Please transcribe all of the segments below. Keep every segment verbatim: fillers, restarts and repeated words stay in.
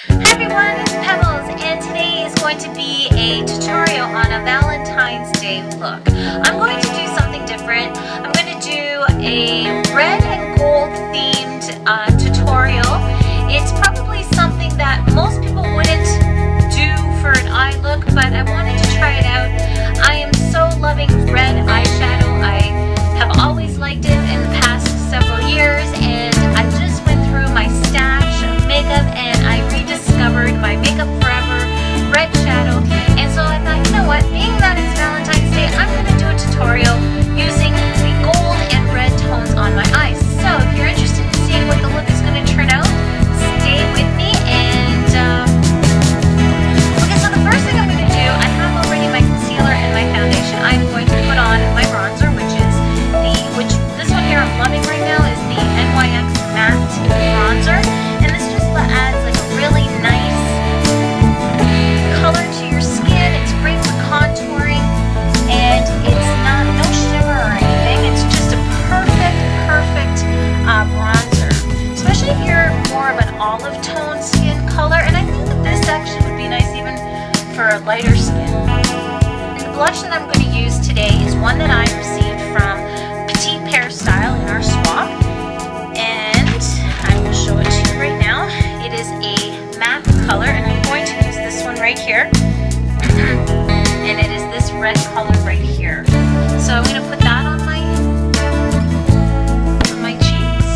Hi everyone, it's Pebbles, and today is going to be a tutorial on a Valentine's Day look. I'm going to do something different. I'm going to do a red and gold themed uh, tutorial. It's probably something that most people wouldn't do for an eye look, but I wanted to try it out. I am so loving red eyeshadow. I have always liked it in the past several years, and I just went through my stash of makeup and I rediscovered my Makeup Forever red shadow. And so I thought, you know what, being that it's Valentine's Day, I'm going to do a tutorial using the gold and red tones on my eyes. So if you're interested in seeing what the look is going to turn out, stay with me. And um, okay, so the first thing I'm going to do, I have already my concealer and my foundation. I'm going to put on my bronzer, which is the, which this one here I'm loving right now is the N Y X Matte Bronzer. And this just adds like a really nice color to your skin. It's great for contouring, and it's not no shimmer or anything. It's just a perfect, perfect uh, bronzer, especially if you're more of an olive tone skin color. And I think that this actually would be nice even for a lighter skin. And the blush that I'm going to use today is one that I received from Petite Hairstyle in our swap, and I will show it to you right now. It is a matte color, and I'm going to use this one right here. And it is this red color right here. So I'm going to put that on my on my cheeks.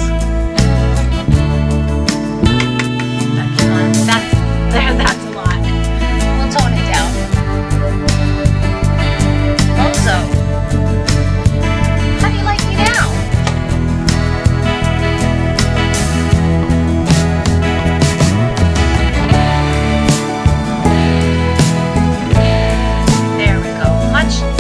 That's one. That's there. That's a lot. We'll tone it down. Also, how do you like me now? Much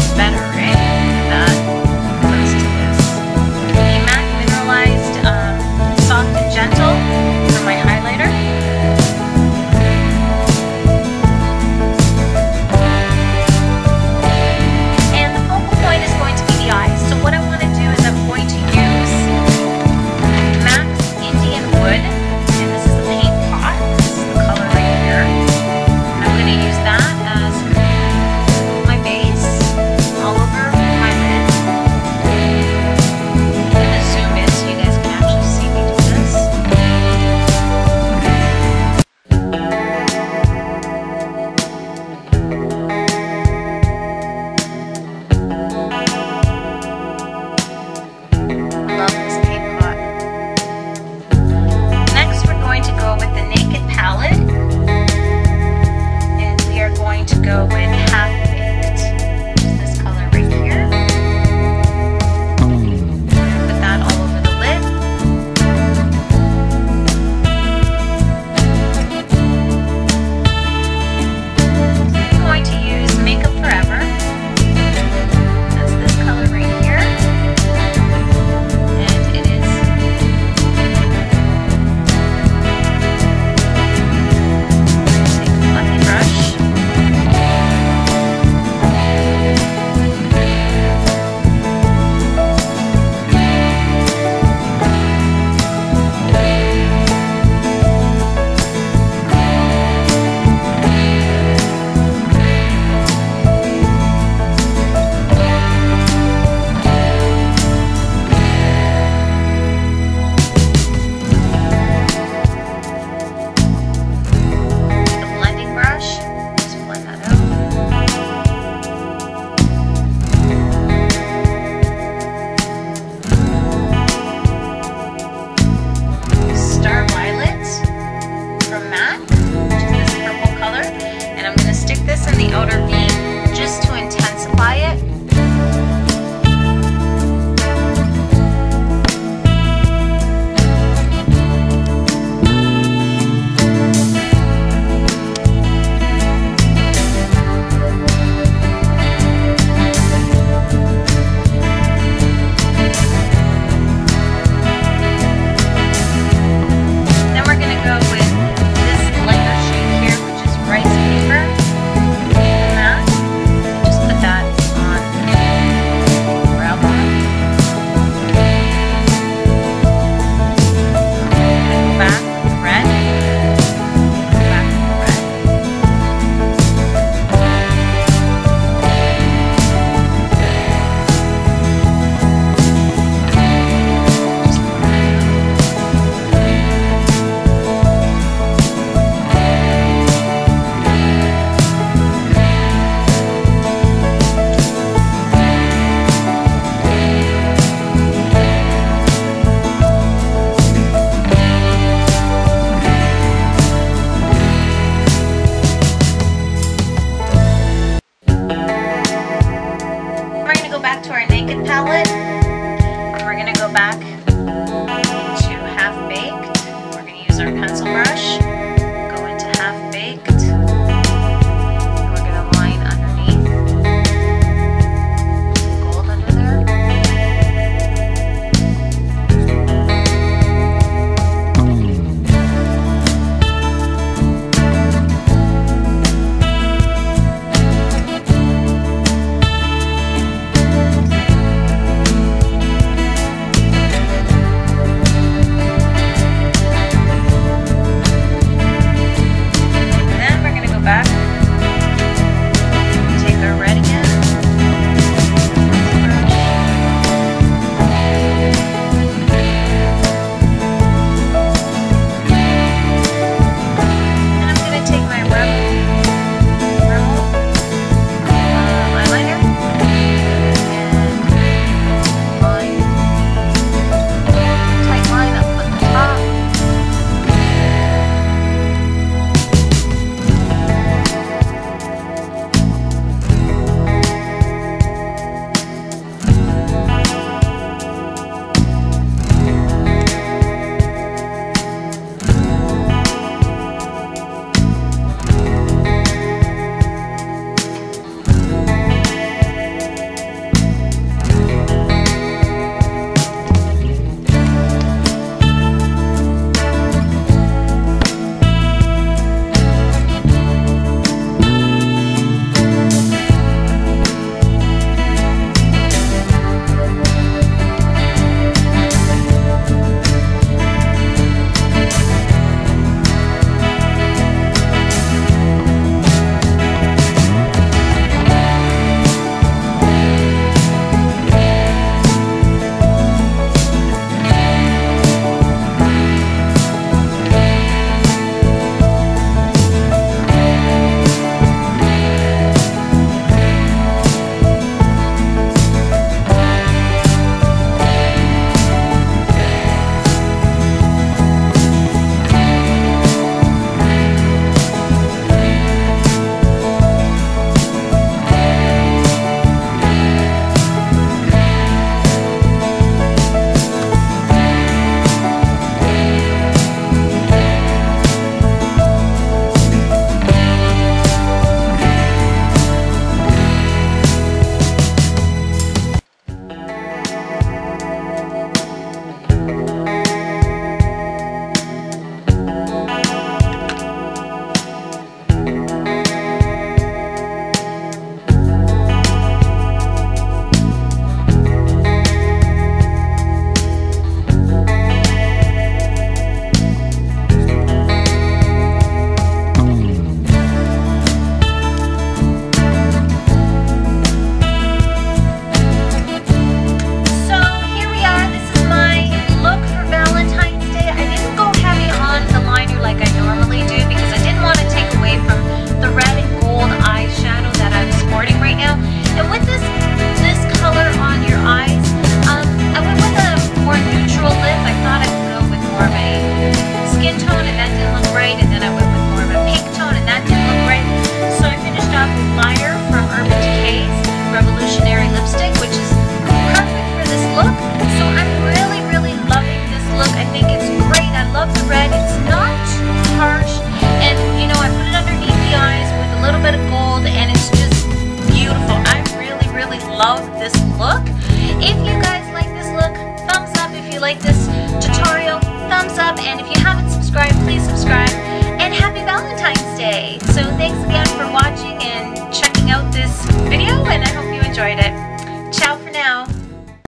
skin tone and that didn't look right, and then I went with more of a pink tone and that didn't look right. So I finished off with Liar from Urban Decay's Revolutionary Lipstick, which is perfect for this look. So I'm really, really loving this look. I think it's great. I love the red. It's not too harsh. And, you know, I put it underneath the eyes with a little bit of gold, and it's just beautiful. I really, really love this look. If you guys like this look, thumbs up. If you like this tutorial, thumbs up. And if you haven't subscribed, please subscribe. And happy Valentine's Day. So thanks again for watching and checking out this video, and I hope you enjoyed it. Ciao for now.